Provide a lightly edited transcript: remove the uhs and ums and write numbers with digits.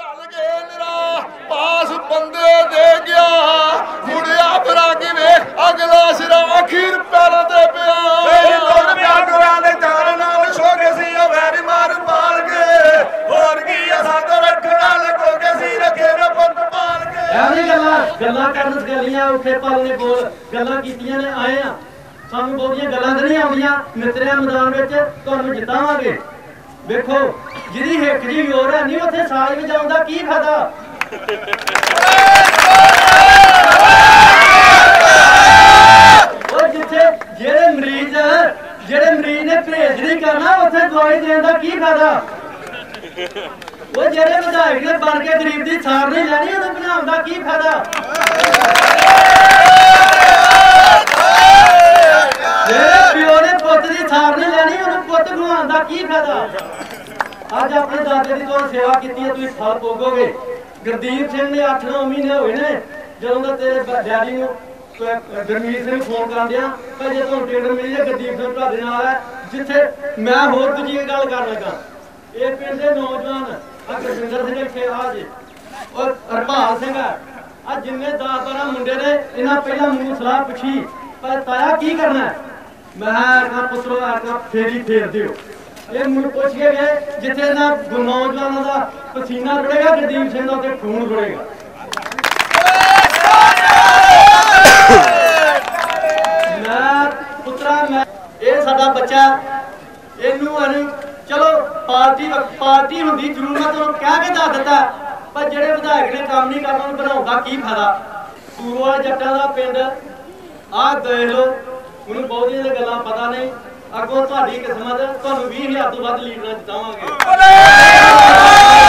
ਚੱਲ ਗਏ ਮੇਰਾ ਪਾਸ ਬੰਦੇ ਦੇ ਗਿਆ ਮੁੜਿਆ ਫਿਰਾ ਕਿਵੇਂ ਅਗਲਾ ਸਿਰਾ ਅਖੀਰ ਪੈਰਾਂ ਤੇ ਪਿਆ ਮੇਰੇ ਕੋਲ ਪਿਆਗਰਾਂ ਦੇ ਚਾਰ ਨਾਲ ਸੋਗੇ ਸੀ ਉਹ ਵੈਰੀ ਮਾਰ ਪਾਲ ਕੇ ਹੋਰ ਕੀ ਅਸਾਂ ਤੋਂ ਰੱਖਣਾ ਲੱਗੋਗੇ ਸੀ ਰੱਖੇ ਨਾ ਪੁੱਤ ਪਾਲ ਕੇ ਐਵੇਂ ਗੱਲਾਂ ਕਰਨ ਗਲੀਆਂ ਉੱਥੇ ਪਲ ਨੇ ਬੋਲ ਗੱਲਾਂ ਕੀਤੀਆਂ ਨੇ ਆਏ ਆ ਸਾਨੂੰ ਬਹੁਤੀਆਂ ਗੱਲਾਂ ਤਾਂ ਨਹੀਂ ਆਉਂਦੀਆਂ ਮਿੱਤਰਿਆਂ ਮੈਦਾਨ ਵਿੱਚ ਤੁਹਾਨੂੰ ਜਿੱਤਾਵਾਂਗੇ ਵੇਖੋ ਜਿਹਦੀ ਹਿੱਕ ਜੀ ਹੋਰ ਹੈ ਨਹੀਂ ਉੱਥੇ ਸਾਜ ਵਜਾਉਣ ਦਾ ਕੀ ਫਾਇਦਾ ਉਹ ਜਿੱਥੇ ਜਿਹੜੇ ਮਰੀਜ਼ ਨੇ ਪਰਹੇਜ਼ ਨਹੀਂ ਕਰਨਾ ਉੱਥੇ ਦਵਾਈ ਦੇਣ ਦਾ ਕੀ ਫਾਇਦਾ ਉਹ ਜਿਹੜੇ ਵਿਧਾਇਕ ਨੇ ਬਣ ਕੇ ਗਰੀਬ ਦੀ ਸਾਰ ਨਹੀਂ ਲੈਣੀ ਉਹਨੂੰ ਬਣਾਉਣ ਦਾ ਕੀ ਫਾਇਦਾ ਜਿਹੜੇ ਪਿਓ ਨੇ ਪੁੱਤ ਦੀ ਸਾਰ ਨਹੀਂ ਲੈਣੀ ਉਹਨੂੰ ਪੁੱਤ ਬਣਾਉਣ ਦਾ ਕੀ ਫਾਇਦਾ ਅੱਜ ਆਪਣੇ ਦਾਦੇ ਦੀ ਤੋਂ ਸੇਵਾ ਕੀਤੀ ਹੈ ਤੁਸੀਂ ਫਲ ਭੋਗੋਗੇ ਗੁਰਦੀਪ ਸਿੰਘ ਨੇ 8-9 ਮਹੀਨੇ ਹੋਏ ਨੇ ਜਦੋਂ ਦਾ ਤੇਰੇ ਡੈਡੀ ਨੂੰ ਗੁਰਮੀਤ ਸਿੰਘ ਫੋਨ ਕਰਾਂਦਿਆ ਭਾਈ ਜੇ ਤੁਹਾਨੂੰ ਟਿਕਟ ਮਿਲੀ ਹੈ ਗੁਰਦੀਪ ਸਿੰਘ ਤੁਹਾਡੇ ਨਾਲ ਹੈ ਜਿੱਥੇ ਮੈਂ ਹੋਰ ਦੂਜੀ ਗੱਲ ਕਰਨ ਲੱਗਾ ਇਹ ਪਿੰਡ ਦੇ ਨੌਜਵਾਨ ਆ ਗੁਰਵਿੰਦਰ ਸਿੰਘ ਇੱਥੇ ਆ ਜੀ ਔਰ ਹਰਪਾਲ ਸਿੰਘ ਆ ਜਿੰਨੇ 10-12 ਮੁੰਡੇ ਨੇ ਇਹਨਾਂ ਪਹਿਲਾਂ ਮੈਨੂੰ ਸਲਾਹ ਪੁੱਛੀ ਪਰ ਤਾਇਆ ਕੀ ਕਰਨਾ ਮੈਂ ਪੁੱਤਰੋ ਆ ਫੇਰੀ ਫੇਰ ਦਿਓ ਇਹ ਮੈਨੂੰ ਪੁੱਛ ਕੇ ਗਏ ਜਿੱਥੇ ਨਾ ਨੌਜਵਾਨਾਂ ਦਾ ਪਸੀਨਾ ਰੁੜੇਗਾ ਗੁਰਦੀਪ ਸਿੰਘ ਦਾ ਉੱਥੇ ਖੂਨ ਰੁੜੇਗਾ ਮੈਂ ਪੁੱਤਰਾ ਮੈਂ ਇਹ ਸਾਡਾ ਬੱਚਾ ਇਹਨੂੰ ਚਲੋ ਪਾਰਟੀ ਹੁੰਦੀ ਜ਼ਰੂਰ ਮੈਂ ਤੁਹਾਨੂੰ ਕਹਿ ਕੇ ਦੱਸ ਦਿੱਤਾ ਪਰ ਜਿਹੜੇ ਵਿਧਾਇਕ ਨੇ ਕੰਮ ਨਹੀਂ ਕਰਨਾ ਉਹਨੂੰ ਬਣਾਉਂਦਾ ਕੀ ਫਾਇਦਾ ਸੂਰੋਂ ਜੱਟਾਂ ਦਾ ਪਿੰਡ ਆਹ ਦੇਖ ਲਓ ਉਹਨੂੰ ਬਹੁਤੀਆਂ ਗੱਲਾਂ ਪਤਾ ਨਹੀਂ ਅੱਗੋਂ ਤੁਹਾਡੀ ਕਿਸਮਤ ਤੁਹਾਨੂੰ 20,000 ਤੋਂ ਵੱਧ ਲੀਡਰਾਂ ਜਿਤਾਵਾਂਗੇ